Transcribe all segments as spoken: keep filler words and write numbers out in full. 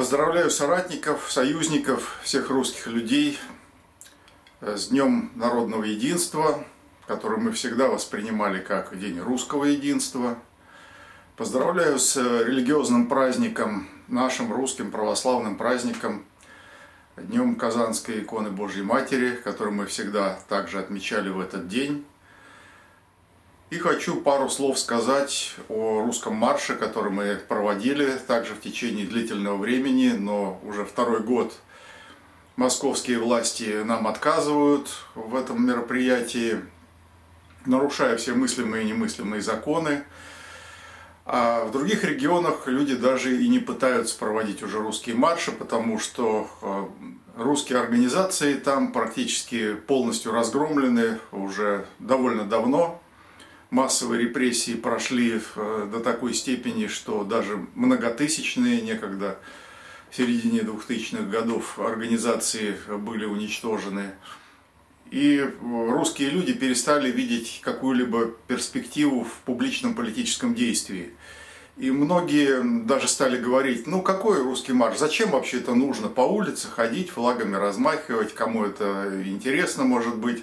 Поздравляю соратников, союзников, всех русских людей с Днем Народного Единства, который мы всегда воспринимали как День Русского Единства. Поздравляю с религиозным праздником, нашим русским православным праздником, Днем Казанской иконы Божьей Матери, который мы всегда также отмечали в этот день. И хочу пару слов сказать о русском марше, который мы проводили также в течение длительного времени, но уже второй год московские власти нам отказывают в этом мероприятии, нарушая все мыслимые и немыслимые законы. А в других регионах люди даже и не пытаются проводить уже русские марши, потому что русские организации там практически полностью разгромлены уже довольно давно. Массовые репрессии прошли до такой степени, что даже многотысячные некогда в середине двухтысячных годов организации были уничтожены. И русские люди перестали видеть какую-либо перспективу в публичном политическом действии. И многие даже стали говорить: ну какой русский марш, зачем вообще это нужно по улице ходить, флагами размахивать, кому это интересно может быть.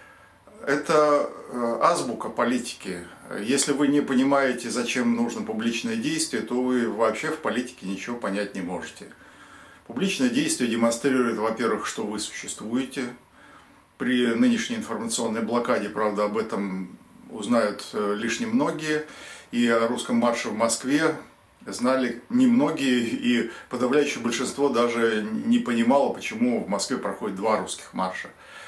Это азбука политики. Если вы не понимаете, зачем нужно публичное действие, то вы вообще в политике ничего понять не можете. Публичное действие демонстрирует, во-первых, что вы существуете. При нынешней информационной блокаде, правда, об этом узнают лишь немногие. И о русском марше в Москве знали немногие, и подавляющее большинство даже не понимало, почему в Москве проходит два русских марша.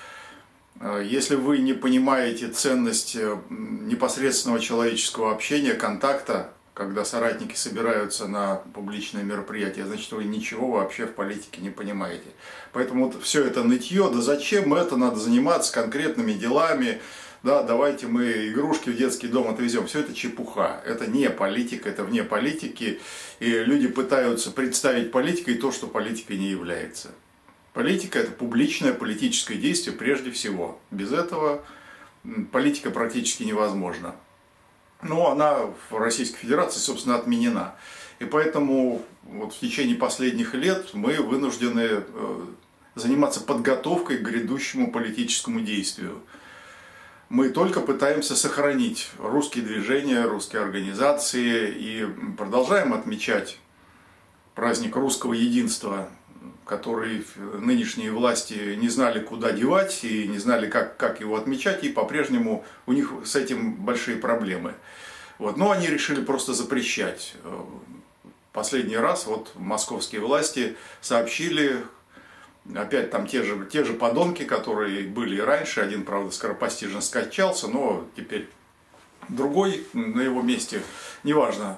Если вы не понимаете ценность непосредственного человеческого общения, контакта, когда соратники собираются на публичное мероприятие, значит, вы ничего вообще в политике не понимаете. Поэтому вот все это нытье, да зачем это, надо заниматься конкретными делами, да, давайте мы игрушки в детский дом отвезем. Все это чепуха, это не политика, это вне политики, и люди пытаются представить политикой то, что политикой не является. Политика – это публичное политическое действие прежде всего. Без этого политика практически невозможна. Но она в Российской Федерации, собственно, отменена. И поэтому вот в течение последних лет мы вынуждены заниматься подготовкой к грядущему политическому действию. Мы только пытаемся сохранить русские движения, русские организации и продолжаем отмечать праздник русского единства, который нынешние власти не знали, куда девать и не знали, как, как его отмечать, и по-прежнему у них с этим большие проблемы. Вот. Но они решили просто запрещать. Последний раз вот московские власти сообщили, опять там те же, те же подонки, которые были и раньше, один, правда, скоропостижно скончался, но теперь другой на его месте, неважно.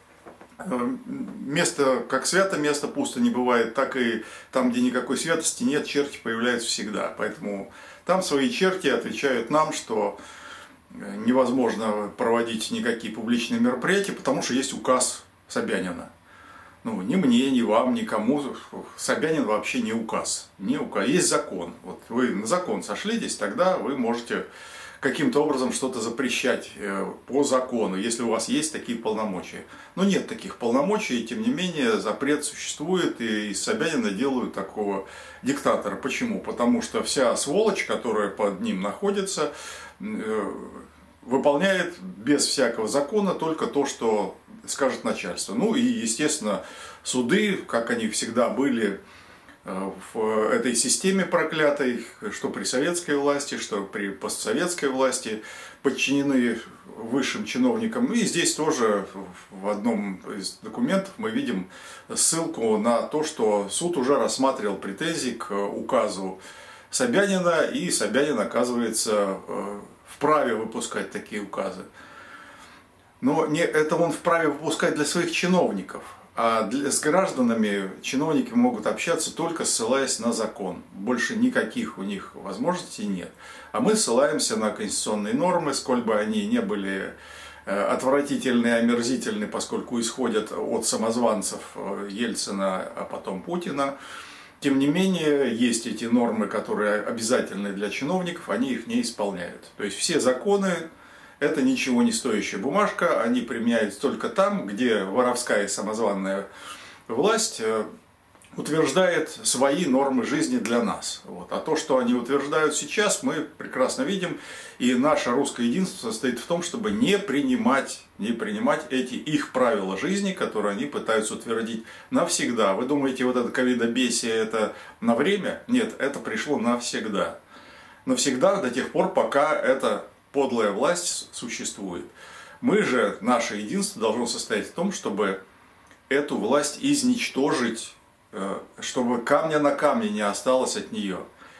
Место, как свято, место пусто не бывает, так и там, где никакой святости нет, черти появляются всегда. Поэтому там свои черти отвечают нам, что невозможно проводить никакие публичные мероприятия, потому что есть указ Собянина. Ну, ни мне, ни вам, никому Собянин вообще не указ. Не указ. Есть закон. Вот вы на закон сошлитесь, тогда вы можете каким-то образом что-то запрещать по закону, если у вас есть такие полномочия. Но нет таких полномочий, и тем не менее запрет существует, и из Собянина делают такого диктатора. Почему? Потому что вся сволочь, которая под ним находится, выполняет без всякого закона только то, что скажет начальство. Ну и, естественно, суды, как они всегда были в этой системе проклятой, что при советской власти, что при постсоветской власти, подчинены высшим чиновникам. И здесь тоже в одном из документов мы видим ссылку на то, что суд уже рассматривал претензии к указу Собянина, и Собянин оказывается вправе выпускать такие указы. Но не, это он вправе выпускать для своих чиновников. А для, с гражданами чиновники могут общаться только ссылаясь на закон. Больше никаких у них возможностей нет. А мы ссылаемся на конституционные нормы, сколь бы они не были отвратительны и омерзительны, поскольку исходят от самозванцев Ельцина, а потом Путина. Тем не менее, есть эти нормы, которые обязательны для чиновников, они их не исполняют. То есть все законы это ничего не стоящая бумажка, они применяются только там, где воровская и самозванная власть утверждает свои нормы жизни для нас. Вот. А то, что они утверждают сейчас, мы прекрасно видим. И наше русское единство состоит в том, чтобы не принимать, не принимать эти их правила жизни, которые они пытаются утвердить навсегда. Вы думаете, вот это ковидобесие это на время? Нет, это пришло навсегда. Навсегда до тех пор, пока эта подлая власть существует. Мы же, наше единство должно состоять в том, чтобы эту власть изничтожить, чтобы камня на камне не осталось от нее.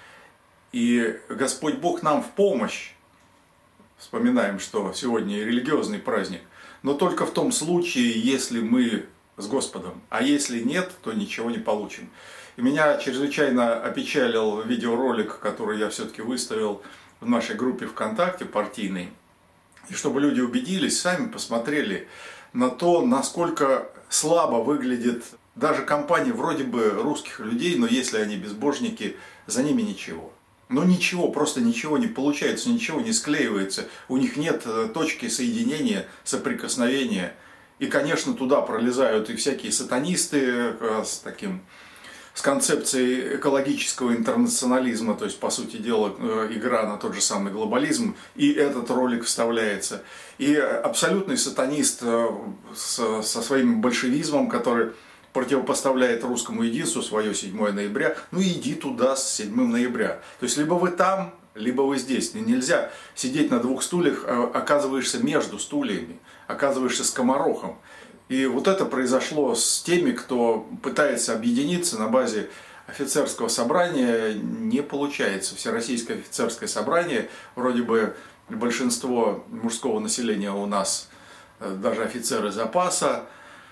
И Господь Бог нам в помощь. Вспоминаем, что сегодня религиозный праздник. Но только в том случае, если мы с Господом. А если нет, то ничего не получим. И меня чрезвычайно опечалил видеоролик, который я все-таки выставил в нашей группе ВКонтакте партийной. И чтобы люди убедились, сами посмотрели на то, насколько слабо выглядит даже компания вроде бы русских людей, но если они безбожники, за ними ничего. Ну ничего, просто ничего не получается, ничего не склеивается, у них нет точки соединения, соприкосновения. И, конечно, туда пролезают и всякие сатанисты с таким, с концепцией экологического интернационализма, то есть, по сути дела, игра на тот же самый глобализм, и этот ролик вставляется. И абсолютный сатанист со своим большевизмом, который противопоставляет русскому единству свое седьмое ноября, ну иди туда с седьмым ноября. То есть, либо вы там, либо вы здесь. Нельзя сидеть на двух стульях, оказываешься между стульями, оказываешься скоморохом. И вот это произошло с теми, кто пытается объединиться на базе офицерского собрания. Не получается. Всероссийское офицерское собрание, вроде бы большинство мужского населения у нас, даже офицеры запаса,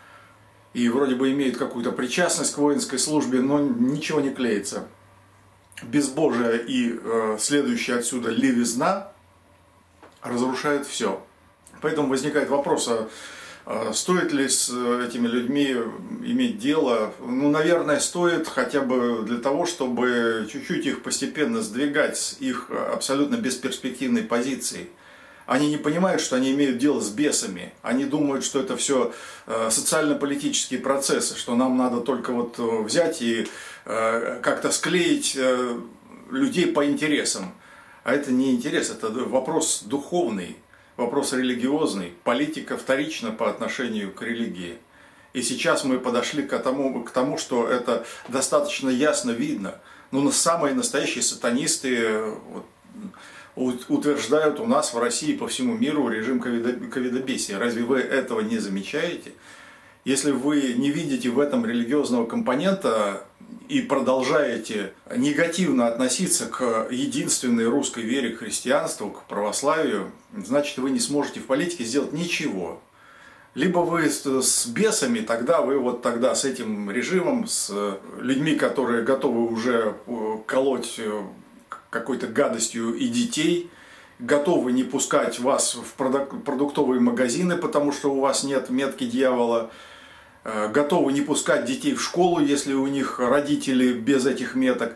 и вроде бы имеют какую-то причастность к воинской службе, но ничего не клеится. Безбожие и э, следующая отсюда левизна разрушает все. Поэтому возникает вопрос, а э, стоит ли с этими людьми иметь дело? Ну, наверное, стоит хотя бы для того, чтобы чуть-чуть их постепенно сдвигать с их абсолютно бесперспективной позиции. Они не понимают, что они имеют дело с бесами. Они думают, что это все социально-политические процессы, что нам надо только вот взять и как-то склеить людей по интересам. А это не интерес, это вопрос духовный, вопрос религиозный. Политика вторична по отношению к религии. И сейчас мы подошли к тому, к тому, что это достаточно ясно видно. Ну, самые настоящие сатанисты вот, утверждают у нас в России по всему миру режим ковидобесия. Разве вы этого не замечаете? Если вы не видите в этом религиозного компонента и продолжаете негативно относиться к единственной русской вере, к христианству, к православию, значит, вы не сможете в политике сделать ничего. Либо вы с бесами, тогда вы вот тогда с этим режимом, с людьми, которые готовы уже колоть какой-то гадостью и детей, готовы не пускать вас в продуктовые магазины, потому что у вас нет метки дьявола, готовы не пускать детей в школу, если у них родители без этих меток,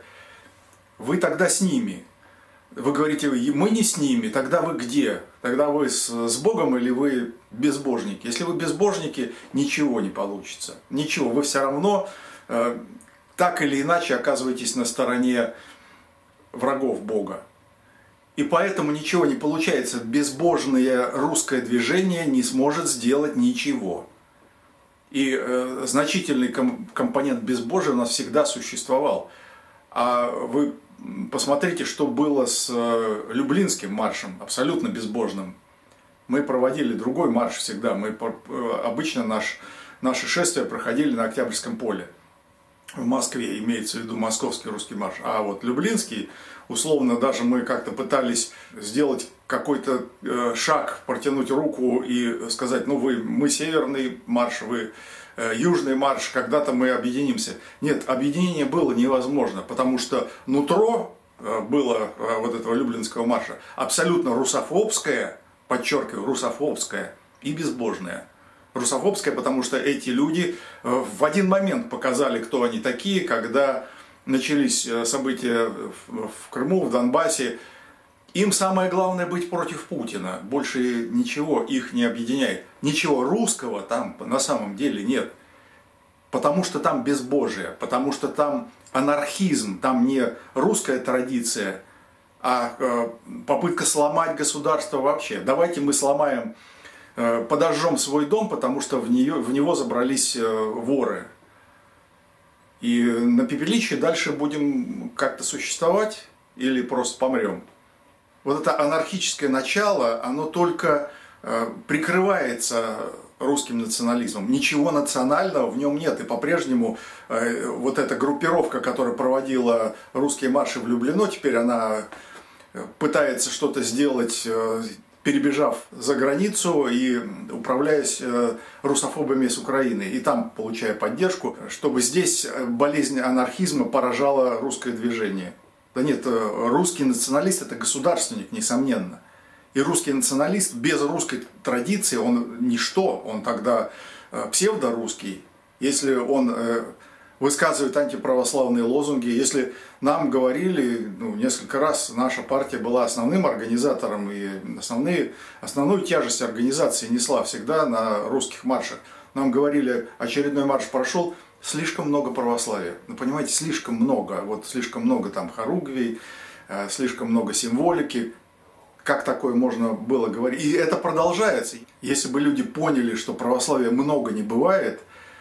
вы тогда с ними. Вы говорите, мы не с ними, тогда вы где? Тогда вы с, с Богом или вы безбожники? Если вы безбожники, ничего не получится. Ничего, вы все равно э, так или иначе оказываетесь на стороне врагов Бога. И поэтому ничего не получается. Безбожное русское движение не сможет сделать ничего. И э, значительный ком- компонент безбожия у нас всегда существовал. А вы посмотрите, что было с э, Люблинским маршем, абсолютно безбожным. Мы проводили другой марш всегда. Мы, э, обычно наш, наши шествия проходили на Октябрьском поле. В Москве, имеется в виду московский русский марш. А вот Люблинский, условно, даже мы как-то пытались сделать какой-то э, шаг, протянуть руку и сказать, ну вы, мы северный марш, вы э, южный марш, когда-то мы объединимся. Нет, объединение было невозможно, потому что нутро э, было э, вот этого Люблинского марша абсолютно русофобское, подчеркиваю, русофобское и безбожное. Русофобское, потому что эти люди в один момент показали, кто они такие, когда начались события в Крыму, в Донбассе. Им самое главное быть против Путина. Больше ничего их не объединяет. Ничего русского там на самом деле нет. потому что там безбожие, потому что там анархизм, там не русская традиция, а э, попытка сломать государство вообще. Давайте мы сломаем, э, подожжем свой дом, потому что в, нее, в него забрались э, воры. И на пепелище дальше будем как-то существовать или просто помрем. Вот это анархическое начало, оно только э, прикрывается русским национализмом. Ничего национального в нем нет. И по-прежнему э, вот эта группировка, которая проводила русские марши в Люблино, теперь она пытается что-то сделать, э, перебежав за границу и управляясь э, русофобами с Украины. И там получая поддержку, чтобы здесь болезнь анархизма поражала русское движение. Да нет, русский националист – это государственник, несомненно. И русский националист без русской традиции, он ничто, он тогда псевдорусский. Если он высказывает антиправославные лозунги, если нам говорили, ну, несколько раз наша партия была основным организатором, и основные, основную тяжесть организации несла всегда на русских маршах. Нам говорили, очередной марш прошел, слишком много православия. Ну, понимаете, слишком много. Вот слишком много там хоругвий, слишком много символики. Как такое можно было говорить? И это продолжается. Если бы люди поняли, что православия много не бывает,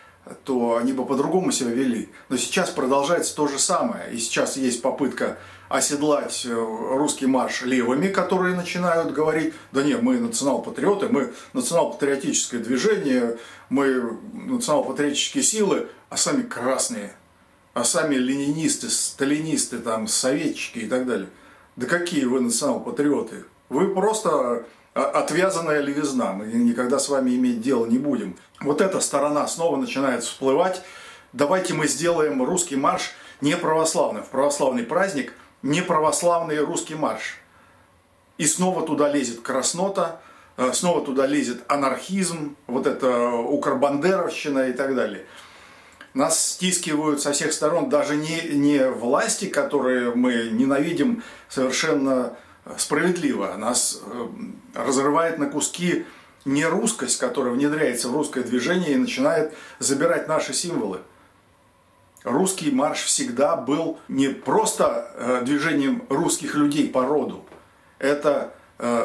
то они бы по-другому себя вели. Но сейчас продолжается то же самое. И сейчас есть попытка оседлать русский марш левыми, которые начинают говорить: да нет, мы национал-патриоты, мы национал-патриотическое движение, мы национал-патриотические силы, а сами красные, а сами ленинисты, сталинисты, там, советчики и так далее. Да какие вы национал-патриоты? Вы просто отвязанная левизна, мы никогда с вами иметь дело не будем. Вот эта сторона снова начинает всплывать. Давайте мы сделаем русский марш не православным. В православный праздник не православный русский марш. И снова туда лезет краснота, снова туда лезет анархизм, вот это укрбандеровщина и так далее. Нас стискивают со всех сторон даже не, не власти, которые мы ненавидим совершенно справедливо. Нас разрывает на куски нерусскость, которая внедряется в русское движение и начинает забирать наши символы. Русский марш всегда был не просто движением русских людей по роду. Это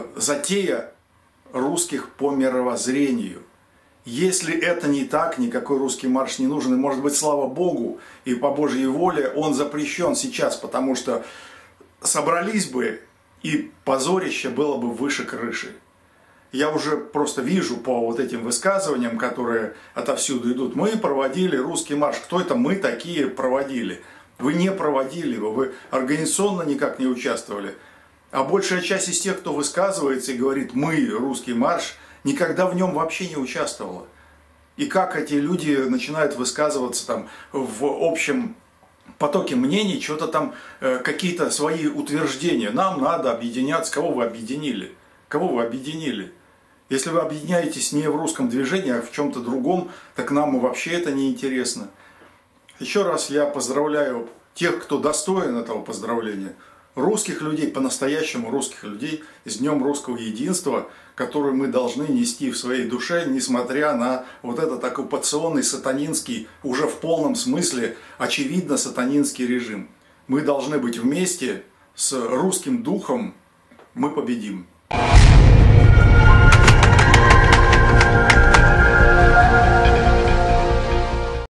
затея русских по мировоззрению. Если это не так, никакой русский марш не нужен. И, может быть, слава Богу, и по Божьей воле он запрещен сейчас, потому что собрались бы, и позорище было бы выше крыши. Я уже просто вижу по вот этим высказываниям, которые отовсюду идут: мы проводили русский марш. Кто это мы такие проводили? Вы не проводили его, вы организационно никак не участвовали. А большая часть из тех, кто высказывается и говорит «мы, русский марш», никогда в нем вообще не участвовала. И как эти люди начинают высказываться там в общем потоке мнений, что-то там, э, какие-то свои утверждения. Нам надо объединяться. Кого вы объединили? Кого вы объединили? Если вы объединяетесь не в русском движении, а в чем-то другом, так нам вообще это не интересно. Еще раз я поздравляю тех, кто достоин этого поздравления. Русских людей, по-настоящему русских людей, с Днем Русского Единства, которую мы должны нести в своей душе, несмотря на вот этот оккупационный сатанинский, уже в полном смысле, очевидно сатанинский режим. Мы должны быть вместе с русским духом, мы победим.